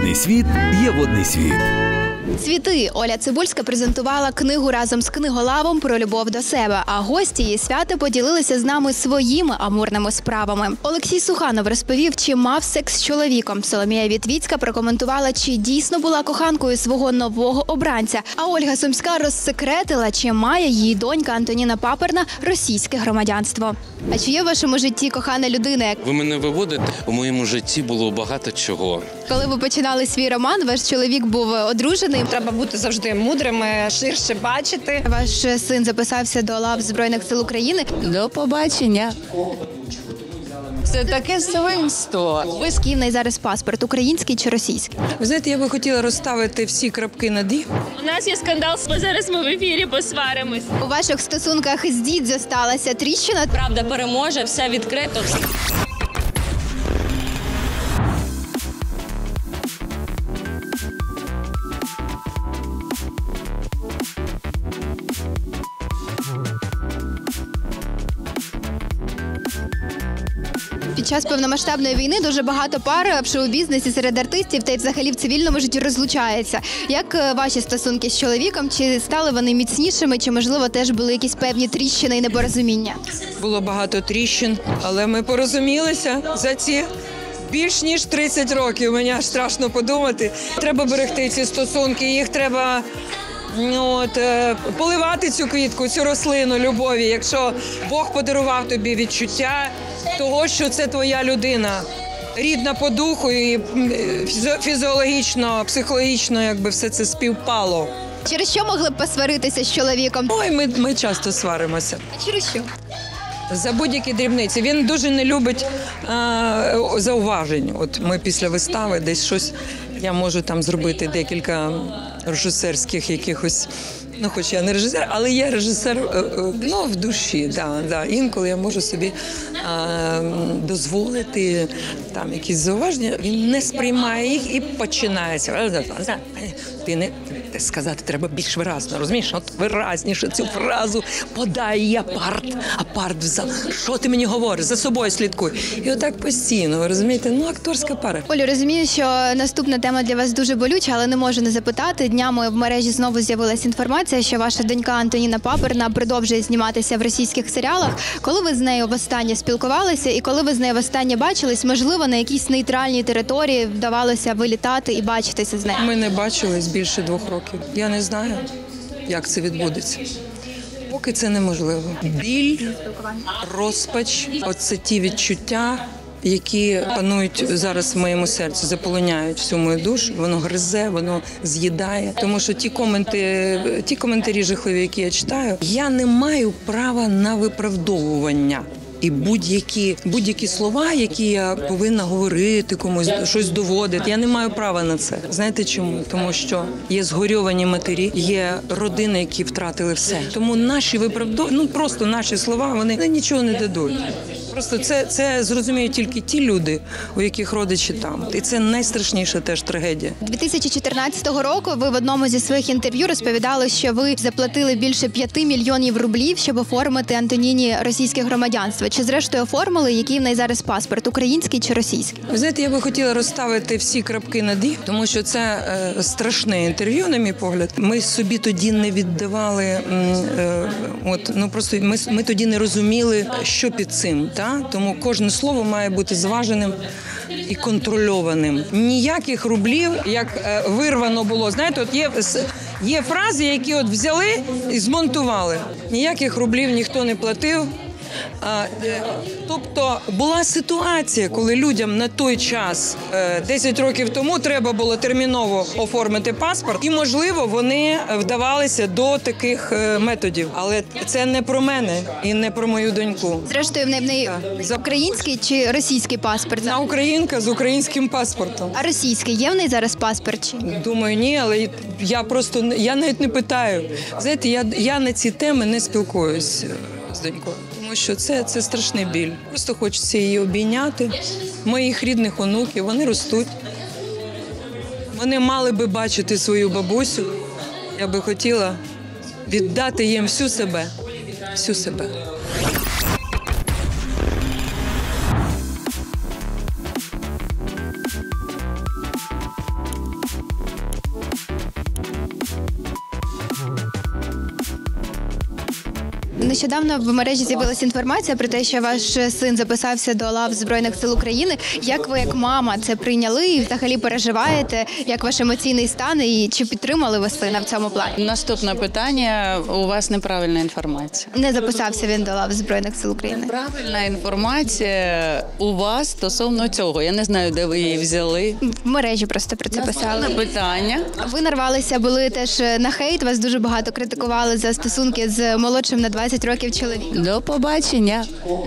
водний світ є водний світ. Цвіти. Оля Цибульська презентувала книгу разом з книголавом про любов до себе, а гості її свята поділилися з нами своїми амурними справами. Олексій Суханов розповів, чи мав секс з чоловіком. Соломія Вітвіцька прокоментувала, чи дійсно була коханкою свого нового обранця. А Ольга Сумська розсекретила, чи має її донька Антоніна Паперна російське громадянство. А чи є в вашому житті кохана людина? Ви мене виводите? У моєму житті було багато чого. Коли ви починали свій роман, ваш чоловік був одружений. Треба бути завжди мудрими, ширше бачити. Ваш син записався до лав Збройних сил України. До побачення. Це таке свинство. Ви з Києва зараз паспорт, український чи російський? Ви знаєте, я би хотіла розставити всі крапки над «і». У нас є скандал, бо зараз ми в ефірі посваримось. У ваших стосунках з Дідзьо сталася тріщина. Правда переможе, все відкрито. Під час повномасштабної війни дуже багато пар в шоу-бізнесі серед артистів та й взагалі в цивільному житті розлучаються. Як ваші стосунки з чоловіком? Чи стали вони міцнішими, чи, можливо, теж були якісь певні тріщини і непорозуміння? Було багато тріщин, але ми порозумілися за ці більш ніж 30 років. Мені аж страшно подумати. Треба берегти ці стосунки, їх треба поливати цю квітку, цю рослину любові. Якщо Бог подарував тобі відчуття того, що це твоя людина, рідна по духу і фізіологічно, психологічно, якби все це співпало. Через що могли б посваритися з чоловіком? Ой, ми часто сваримося. А через що? За будь-які дрібниці. Він дуже не любить зауважень. От ми після вистави десь щось, я можу там зробити декілька режисерських якихось, хоч я не режисер, але я режисер в душі. Да. Інколи я можу собі дозволити там якісь зауваження. Він не сприймає їх і починається. Сказати треба більш виразно, розумієш? От виразніше цю фразу подай апарт в зал. Що ти мені говориш? За собою слідкуй. І отак постійно, ви розумієте? Акторська пара. Олю, розумію, що наступна тема для вас дуже болюча, але не можу не запитати. Днями в мережі знову з'явилася інформація, що ваша донька Антоніна Паперна продовжує зніматися в російських серіалах. Коли ви з нею востаннє спілкувалися і коли ви з нею востаннє бачились, можливо, на якійсь нейтральній території вдавалося вилітати і бачитися з нею? Ми не бачились більше 2 років. Я не знаю, як це відбудеться. Поки це неможливо. Біль, розпач – оце ті відчуття, які панують зараз в моєму серці, заполоняють всю мою душу, воно гризе, воно з'їдає. Тому що ті коментарі жахливі, які я читаю, я не маю права на виправдовування. І будь-які слова, які я повинна говорити комусь, щось доводити, я не маю права на це. Знаєте чому? Тому що є згорьовані матері, є родини, які втратили все. Тому наші виправдовування, просто наші слова, вони нічого не дадуть. Просто це зрозуміють тільки ті люди, у яких родичі там. І це найстрашніша теж трагедія. 2014 року ви в одному зі своїх інтерв'ю розповідали, що ви заплатили більше 5 мільйонів рублів, щоб оформити Антоніні російське громадянство. Чи зрештою оформили, який в неї зараз паспорт, український чи російський? Ви знаєте, я би хотіла розставити всі крапки над «і», тому що це страшне інтерв'ю, на мій погляд. Ми собі тоді не віддавали, ми тоді не розуміли, що під цим. Тому кожне слово має бути зваженим і контрольованим. Ніяких рублів, як вирвано було. Знаєте, от є фрази, які от взяли і змонтували. Ніяких рублів ніхто не платив. Тобто була ситуація, коли людям на той час, 10 років тому, треба було терміново оформити паспорт, і, можливо, вони вдавалися до таких методів. Але це не про мене і не про мою доньку. Зрештою, в неї український чи російський паспорт? Вона українка з українським паспортом. А російський є в неї зараз паспорт? Думаю, ні, але я навіть не питаю. Знаєте, я на ці теми не спілкуюсь з донькою. Тому що це страшний біль. Просто хочеться її обійняти. Моїх рідних онуків, вони ростуть. Вони мали би бачити свою бабусю. Я би хотіла віддати їм всю себе. Всю себе. Нещодавно в мережі з'явилася інформація про те, що ваш син записався до лав Збройних сил України. Як ви, як мама, це прийняли і взагалі переживаєте? Як ваш емоційний стан і чи підтримали ви сина в цьому плані? Наступне питання. У вас неправильна інформація. Не записався він до лав Збройних сил України. Правильна інформація у вас стосовно цього. Я не знаю, де ви її взяли. В мережі просто про це писали. Питання. Ви нарвалися, були теж на хейт, вас дуже багато критикували за стосунки з молодшим на 20 років чоловіком. До побачення.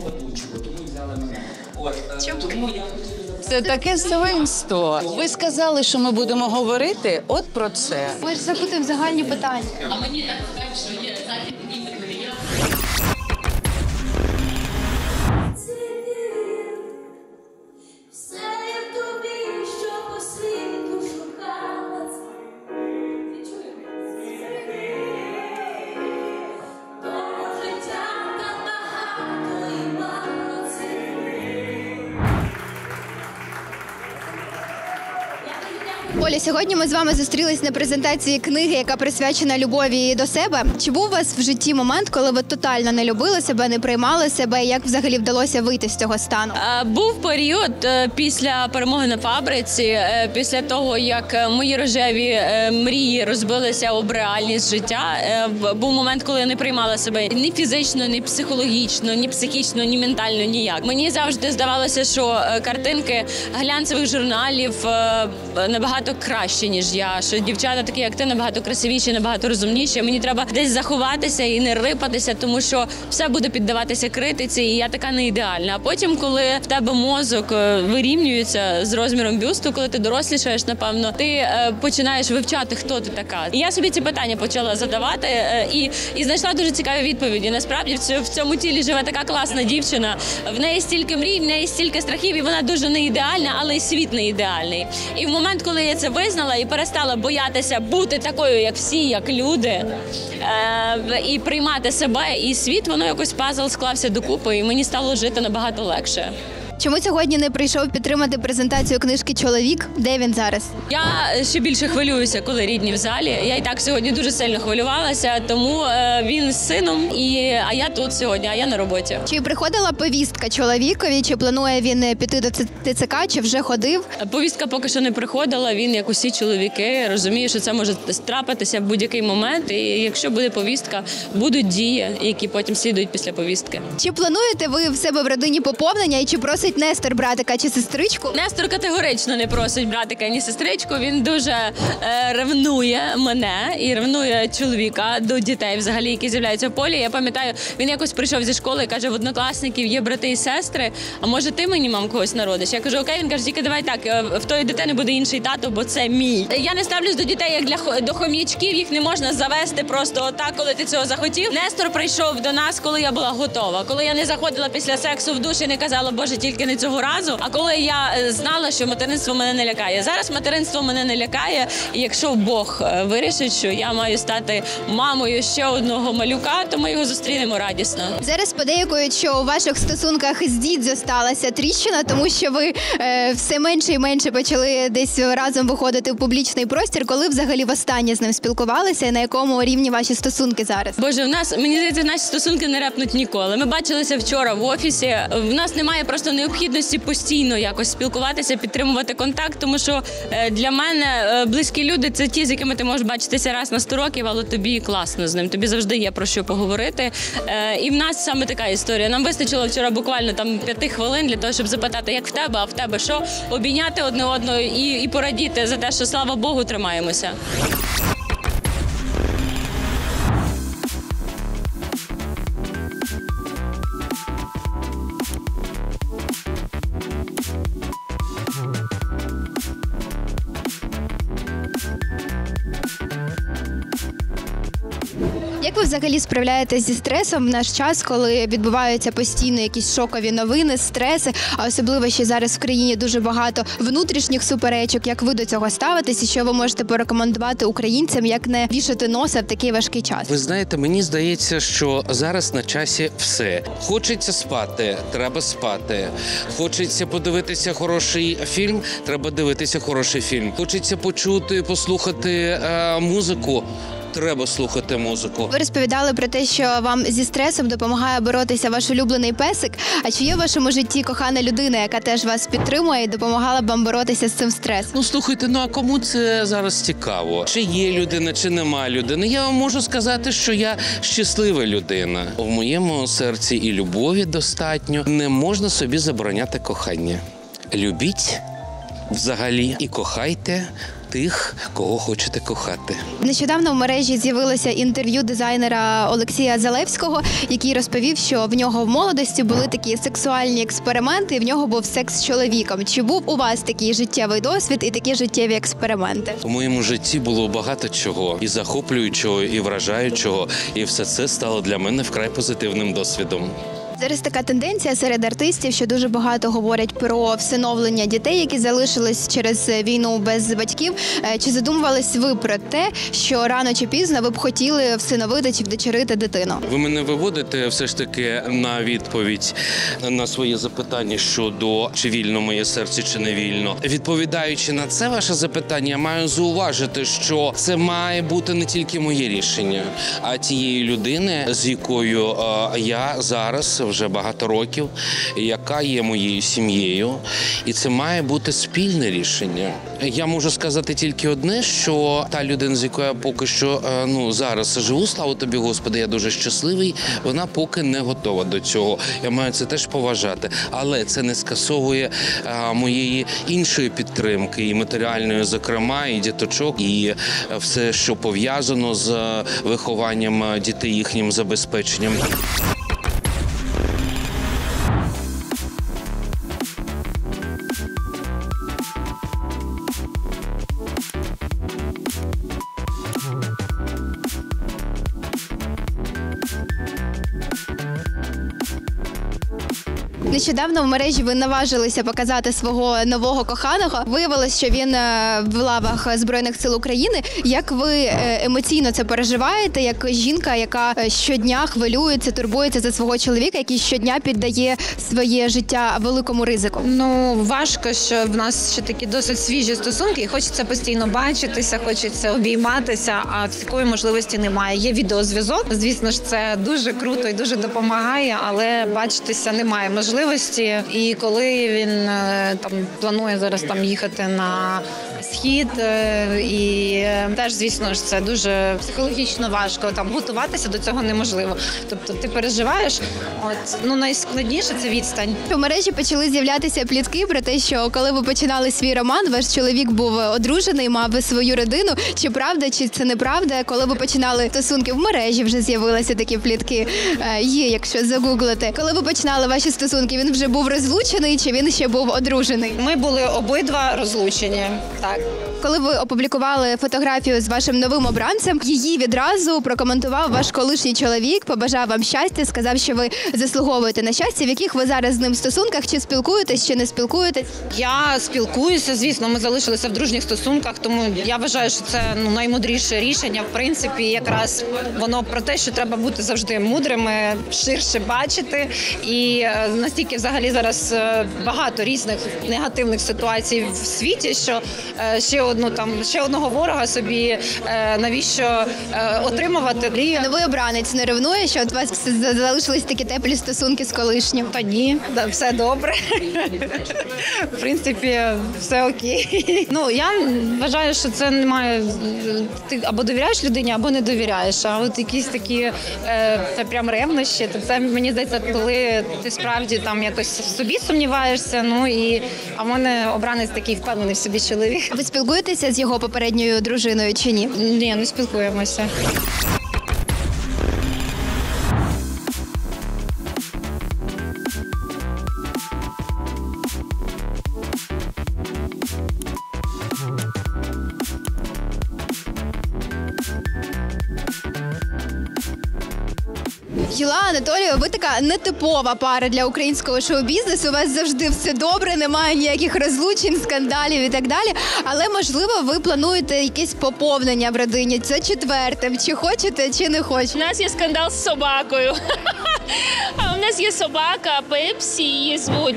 Це таке свинство. Ви сказали, що ми будемо говорити от про це. Ми ж запитуємо загальні питання. Все є в тобі, що по світу шукала. Того життя так багато і мало Оля, сьогодні ми з вами зустрілись на презентації книги, яка присвячена любові до себе. Чи був у вас в житті момент, коли ви тотально не любили себе, не приймали себе? Як взагалі вдалося вийти з цього стану? Був період після перемоги на фабриці, після того, як мої рожеві мрії розбилися об реальність життя. Був момент, коли я не приймала себе ні фізично, ні психологічно, ні психічно, ні ментально, ніяк. Мені завжди здавалося, що картинки глянцевих журналів набагато краще, ніж я. Що дівчата такі, як ти, набагато красивіші, набагато розумніші. Мені треба десь заховатися і не рипатися, тому що все буде піддаватися критиці, і я така не ідеальна. А потім, коли в тебе мозок вирівнюється з розміром бюсту, коли ти дорослішаєш, напевно, ти починаєш вивчати, хто ти така. І я собі ці питання почала задавати і знайшла дуже цікаві відповіді. Насправді в цьому тілі живе така класна дівчина, в неї стільки мрій, в неї стільки страхів, і вона дуже не ідеальна, але й світ не ідеальний. І в момент, коли я це визнала і перестала боятися бути такою, як всі, як люди, і приймати себе і світ, воно якось пазл склався докупи, і мені стало жити набагато легше. Чому сьогодні не прийшов підтримати презентацію книжки «Чоловік»? Де він зараз? Я ще більше хвилююся, коли рідні в залі. Я і так сьогодні дуже сильно хвилювалася, тому він з сином, а я тут сьогодні, а я на роботі. Чи приходила повістка чоловікові, чи планує він піти до ТЦК, чи вже ходив? Повістка поки що не приходила, він, як усі чоловіки, розуміє, що це може трапитися в будь-який момент, і якщо буде повістка, будуть дії, які потім слідують після повістки. Чи плануєте ви в себе в родині поповнення, і чи просить Нестор братика чи сестричку? Нестор категорично не просить братика ні сестричку, він дуже ревнує мене і ревнує чоловіка до дітей, взагалі, які з'являються в полі. Я пам'ятаю, він якось прийшов зі школи і каже, в однокласників є брати і сестри, а може ти мені, мам, когось народиш? Я кажу, окей, він каже, тільки давай так, в тої дитини буде інший тато, бо це мій. Я не ставлюсь до дітей як до хом'ячків, їх не можна завести просто отак, коли ти цього захотів. Нестор прийшов до нас, коли я була готова, коли я не заходила після сексу в душ і не казала, боже, тільки не цього разу, а коли я знала, що материнство мене не лякає. Зараз материнство мене не лякає, і якщо Бог вирішить, що я маю стати мамою ще одного малюка, то ми його зустрінемо радісно. Зараз подейкують, що у ваших стосунках з Дідзьо сталася тріщина, тому що ви все менше і менше почали десь разом виходити в публічний простір. Коли взагалі востаннє з ним спілкувалися і на якому рівні ваші стосунки зараз? Боже, мені здається, наші стосунки не репнуть ніколи. Ми бачилися вчора в офісі. В нас немає просто необхідності постійно якось спілкуватися, підтримувати контакт, тому що для мене близькі люди – це ті, з якими ти можеш бачитися раз на 100 років, але тобі класно з ним, тобі завжди є про що поговорити. І в нас саме така історія. Нам вистачило вчора буквально 5 хвилин для того, щоб запитати, як в тебе, а в тебе що, обійняти одне одного і порадіти за те, що, слава Богу, тримаємося. Як ви взагалі справляєтесь зі стресом в наш час, коли відбуваються постійно якісь шокові новини, стреси, а особливо ще зараз в країні дуже багато внутрішніх суперечок? Як ви до цього ставитесь і що ви можете порекомендувати українцям, як не вішати носа в такий важкий час? Ви знаєте, мені здається, що зараз на часі все. Хочеться спати, треба спати. Хочеться подивитися хороший фільм, треба дивитися хороший фільм. Хочеться почути, послухати музику. треба слухати музику. Ви розповідали про те, що вам зі стресом допомагає боротися ваш улюблений песик. А чи є в вашому житті кохана людина, яка теж вас підтримує і допомагала б вам боротися з цим стресом? Ну, слухайте, а кому це зараз цікаво? Чи є людина, чи нема людини? Я вам можу сказати, що я щаслива людина. В моєму серці і любові достатньо. Не можна собі забороняти кохання. Любіть взагалі і кохайте тих, кого хочете кохати. Нещодавно в мережі з'явилося інтерв'ю дизайнера Олексія Залевського, який розповів, що в нього в молодості були такі сексуальні експерименти, і в нього був секс з чоловіком. Чи був у вас такий життєвий досвід і такі життєві експерименти? У моєму житті було багато чого, і захоплюючого, і вражаючого, і все це стало для мене вкрай позитивним досвідом. Зараз така тенденція серед артистів, що дуже багато говорять про всиновлення дітей, які залишились через війну без батьків. Чи задумувались ви про те, що рано чи пізно ви б хотіли всиновити чи вдочерити дитину? Ви мене виводите все ж таки на відповідь на своє запитання щодо чи вільно моє серце, чи не вільно. Відповідаючи на це ваше запитання, я маю зауважити, що це має бути не тільки моє рішення, а тієї людини, з якою я зараз вже багато років, яка є моєю сім'єю, і це має бути спільне рішення. Я можу сказати тільки одне, що та людина, з якою я поки що зараз живу, слава тобі, Господи, я дуже щасливий, вона поки не готова до цього. Я маю це теж поважати. Але це не скасовує моєї іншої підтримки, і матеріальної, зокрема, і діточок, і все, що пов'язано з вихованням дітей, їхнім забезпеченням. Нещодавно в мережі ви наважилися показати свого нового коханого. Виявилось, що він в лавах Збройних сил України. Як ви емоційно це переживаєте, як жінка, яка щодня хвилюється, турбується за свого чоловіка, який щодня піддає своє життя великому ризику? Ну, важко, що в нас ще такі досить свіжі стосунки, і хочеться постійно бачитися, хочеться обійматися, а такої можливості немає. Є відеозв'язок, звісно ж, це дуже круто і дуже допомагає, але бачитися немає можливості. І коли він там планує зараз там їхати на схід, і теж, звісно ж, це дуже психологічно важко. Там готуватися до цього неможливо. Тобто ти переживаєш, найскладніше це відстань. У мережі почали з'являтися плітки про те, що коли ви починали свій роман, ваш чоловік був одружений, мав свою родину. Чи правда, чи це неправда? Коли ви починали стосунки, в мережі вже з'явилися такі плітки. Є, якщо загуглити. Коли ви починали ваші стосунки, він вже був розлучений, чи він ще був одружений? Ми були обидва розлучені. Так. Коли ви опублікували фотографію з вашим новим обранцем, її відразу прокоментував ваш колишній чоловік, побажав вам щастя, сказав, що ви заслуговуєте на щастя. В яких ви зараз з ним стосунках? Чи спілкуєтесь, чи не спілкуєтесь? Я спілкуюся, звісно, ми залишилися в дружніх стосунках, тому я вважаю, що це наймудріше рішення. В принципі, якраз воно про те, що треба бути завжди мудрими, ширше бачити. І настільки взагалі зараз багато різних негативних ситуацій в світі, що ще одного ворога собі навіщо отримувати. Новий обранець не ревнує, що от у вас залишились такі теплі стосунки з колишнім? Та ні, все добре. В принципі, все окей. Я вважаю, що це немає. Ти або довіряєш людині, або не довіряєш. А от якісь такі це прям ревнощі. То це, мені здається, коли ти справді там якось в собі сумніваєшся. А в мене обранець такий впевнений в собі чоловік. Ви спілкуєтеся з його попередньою дружиною чи ні? Ні, не спілкуємося. Юла, Анатолію, ви така нетипова пара для українського шоу-бізнесу. У вас завжди все добре, немає ніяких розлучень, скандалів і так далі. Але, можливо, ви плануєте якесь поповнення в родині. Це четвертим. Чи хочете, чи не хочете? У нас є скандал з собакою. А у нас є собака Пепсі, її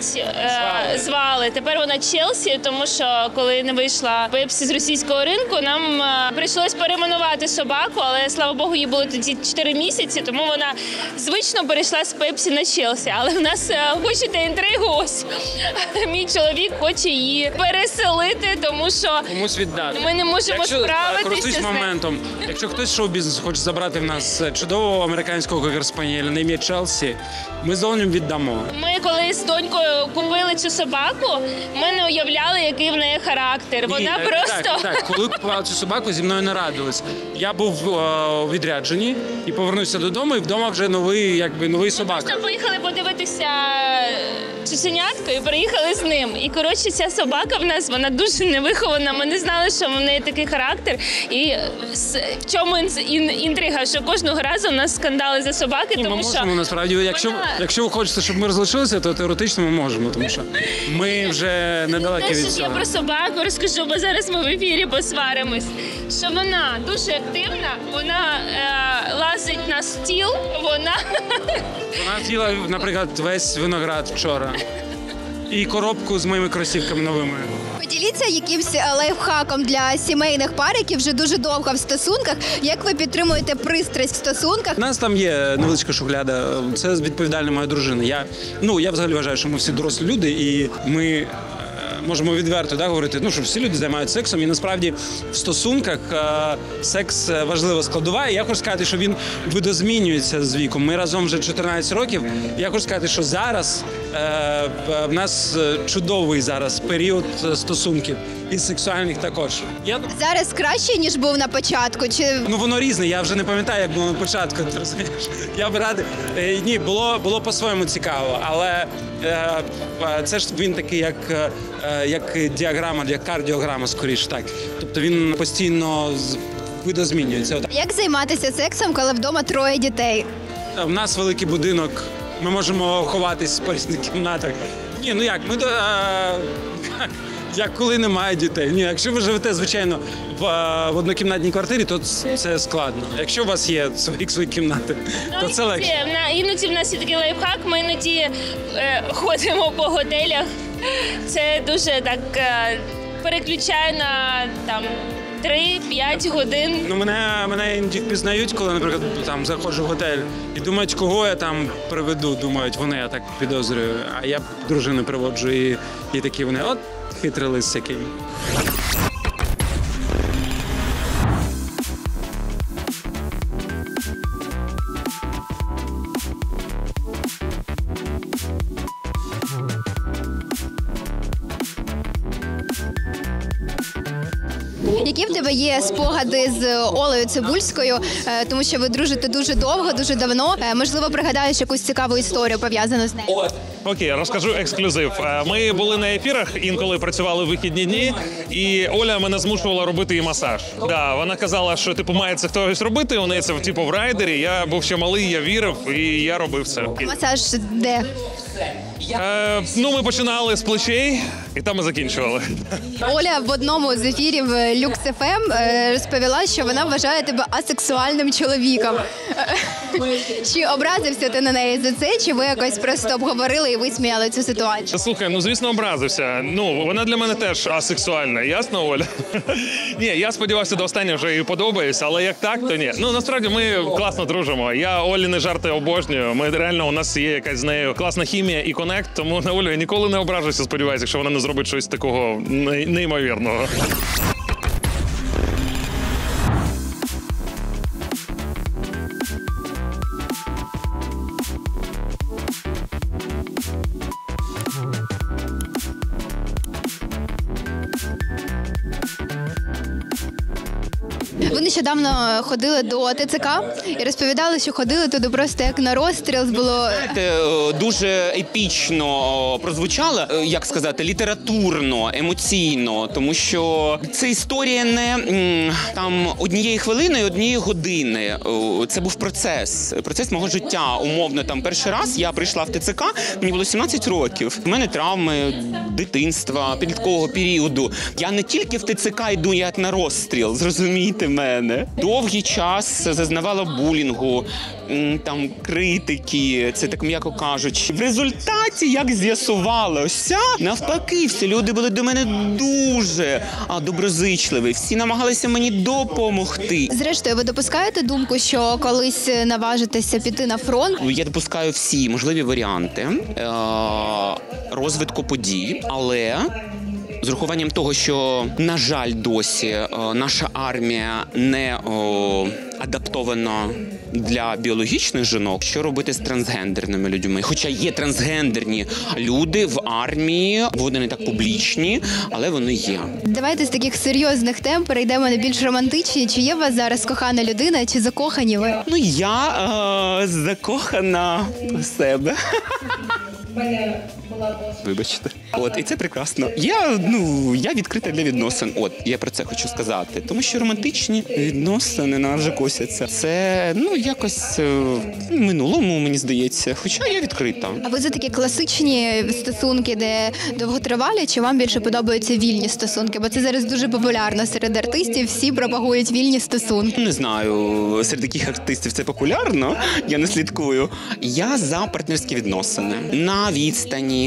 звали. Тепер вона Челсі, тому що коли не вийшла Пепсі з російського ринку, нам прийшлось перейменувати собаку, але, слава Богу, їй було тоді 4 місяці, тому вона звично перейшла з Пепсі на Челсі. Але в нас, хочете інтригу, ось мій чоловік хоче її переселити, тому що комусь віддати. ми не можемо справитися користуюсь з ним. моментом. Якщо хтось шоу-бізнес хоче забрати в нас чудового американського кокер-спаніеля на ім'я Челсі, ми з Оленем віддамо. Ми коли з донькою купили цю собаку, ми не уявляли, який в неї характер. Вона просто... Так, коли купували цю собаку, зі мною не радились. Я був у відрядженні і повернувся додому, і вдома вже новий собака. Ми поїхали подивитися цуценятко і приїхали з ним. І, коротше, ця собака в нас, вона дуже невихована. Ми не знали, що в неї такий характер. І в чому інтрига, що кожного разу у нас скандали за собаки, тому ми що... можемо, насправді, якщо ви хочете, щоб ми розлучилися, то теоретично ми можемо, тому що ми вже недалекі від Я цього. про собаку розкажу, бо зараз ми в ефірі посваримось. Що вона дуже активна, вона лазить на стіл, вона з'їла, наприклад, весь виноград вчора. І коробку з моїми кросівками новими. Поділіться якимсь лайфхаком для сімейних пар, які вже дуже довго в стосунках. Як ви підтримуєте пристрасть в стосунках? У нас там є невеличка шухляда. Це відповідальна моя дружина. Я взагалі вважаю, що ми всі дорослі люди, і ми можемо відверто говорити, що всі люди займаються сексом, і насправді в стосунках секс важлива складова. І я хочу сказати, що він видозмінюється з віком. Ми разом вже 14 років. Я хочу сказати, що зараз в нас чудовий зараз період стосунків. І сексуальних також. Зараз краще, ніж був на початку? Чи... Воно різне, я вже не пам'ятаю, як було на початку. Ти розумієш? Я б радий. Ні, було по-своєму цікаво, але це ж він такий, як діаграма, як кардіограма, скоріше так. Тобто він постійно видозмінюється. Як займатися сексом, коли вдома 3 дітей? У нас великий будинок, ми можемо ховатись в різних кімнатах. Як коли немає дітей. Ні, якщо ви живете, звичайно, в однокімнатній квартирі, то це складно. Якщо у вас є свої кімнати, то це легше. Іноді в нас є такий лайфхак, ми іноді ходимо по готелях. Це дуже так переключає на 3-5 годин. Мене іноді впізнають, коли, наприклад, там заходжу в готель і думають, кого я там приведу, думають, вони, я так підозрюю. А я дружину приводжу і такі вони, от хитрий лис який. Які в тебе є спогади з Олею Цибульською, тому що ви дружите дуже довго, дуже давно. Можливо, пригадаєш якусь цікаву історію, пов'язану з нею? Окей, розкажу ексклюзив. Ми були на ефірах, інколи працювали в вихідні дні, і Оля мене змушувала робити їй масаж. Да, вона казала, що має це хтось робити, у неї це в райдері, я був ще малий, я вірив, і я робив це. Масаж де? Ми починали з плечей, і там ми закінчували. Оля в одному з ефірів Люкс ФМ розповіла, що вона вважає тебе асексуальним чоловіком. Чи образився ти на неї за це, чи ви якось просто обговорили і висміяли цю ситуацію? Слухай, звісно, образився. Вона для мене теж асексуальна, ясно, Оля? Ні, я сподівався, до останнього вже їй подобається, але як так, то ні. Насправді ми класно дружимо. Я Оліни жарти обожнюю. Ми реально, у нас є якась з нею класна хімія і конект, тому на Олю я ніколи не ображуся, сподіваюся, якщо вона не зробить щось такого неймовірного. Ви нещодавно ходили до ТЦК і розповідали, що ходили туди просто як на розстріл. Було дуже епічно прозвучало, як сказати, літературно, емоційно, тому що це історія не однієї хвилини, однієї години. Це був процес мого життя. Умовно, перший раз я прийшла в ТЦК, мені було 17 років. У мене травми дитинства, підліткового періоду. Я не тільки в ТЦК йду як на розстріл, зрозумійте мене. мене. Довгий час зазнавала булінгу, там критики, це так м'яко кажучи. В результаті, як з'ясувалося, навпаки, всі люди були до мене дуже доброзичливі. Всі намагалися мені допомогти. Зрештою, ви допускаєте думку, що колись наважитеся піти на фронт? Я допускаю всі можливі варіанти розвитку подій, але з урахуванням того, що, на жаль, досі наша армія не адаптована для біологічних жінок, що робити з трансгендерними людьми? Хоча є трансгендерні люди в армії, вони не так публічні, але вони є. Давайте з таких серйозних тем перейдемо на більш романтичні. Чи є у вас зараз кохана людина, чи закохані ви? Ну, я закохана в себе. Вибачте. І це прекрасно. Я відкрита для відносин. Я про це хочу сказати. Тому що романтичні відносини нам вже косяться. Це, якось в минулому, мені здається. Хоча я відкрита. А ви за такі класичні стосунки, де довготривалі, чи вам більше подобаються вільні стосунки? Бо це зараз дуже популярно серед артистів, всі пропагують вільні стосунки. Не знаю, серед яких артистів це популярно, я не слідкую. Я за партнерські відносини. На відстані,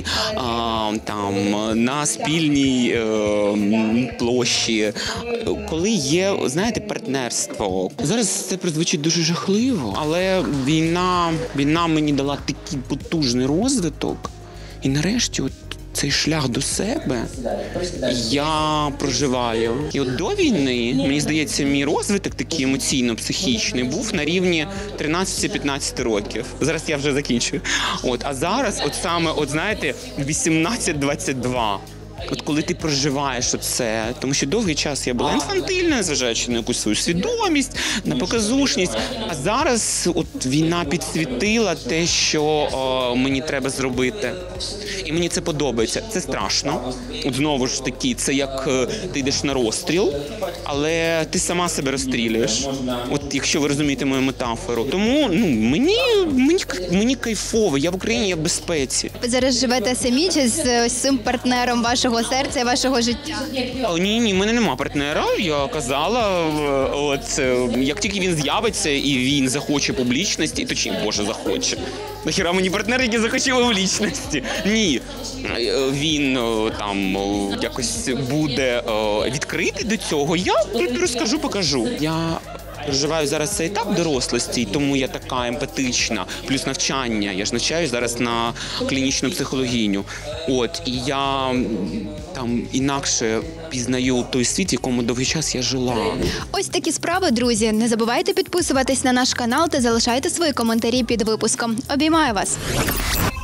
на спільній площі. Коли є, знаєте, партнерство. Зараз це прозвучить дуже жахливо, але війна мені дала такий потужний розвиток. І нарешті цей шлях до себе я проживаю. І до війни, мені здається, мій розвиток такий емоційно-психічний був на рівні 13-15 років. Зараз я вже закінчую. А зараз, знаєте, 18-22. Коли ти проживаєш це, тому що довгий час я була інфантильна, зважаючи на якусь свою свідомість, на показушність. А зараз війна підсвітила те, що мені треба зробити. І мені це подобається. Це страшно. Знову ж таки, це як ти йдеш на розстріл, але ти сама себе розстрілюєш. Якщо ви розумієте мою метафору. Тому мені кайфово, я в Україні, я в безпеці. Ви зараз живете самі чи з цим партнером вашого серця і вашого життя? Ні, в мене нема партнера, я казала. Як тільки він з'явиться і він захоче публічності, то чим Боже захоче? Нахіра мені партнер, який захоче публічності? Ні. Він якось буде відкритий до цього, я розкажу, покажу. Я проживаю зараз цей етап дорослості, тому я така емпатична, плюс навчання. Я ж навчаюсь зараз на клінічну психологиню. І я інакше пізнаю той світ, в якому довгий час я жила. Ось такі справи, друзі. Не забувайте підписуватись на наш канал та залишайте свої коментарі під випуском. Обіймаю вас!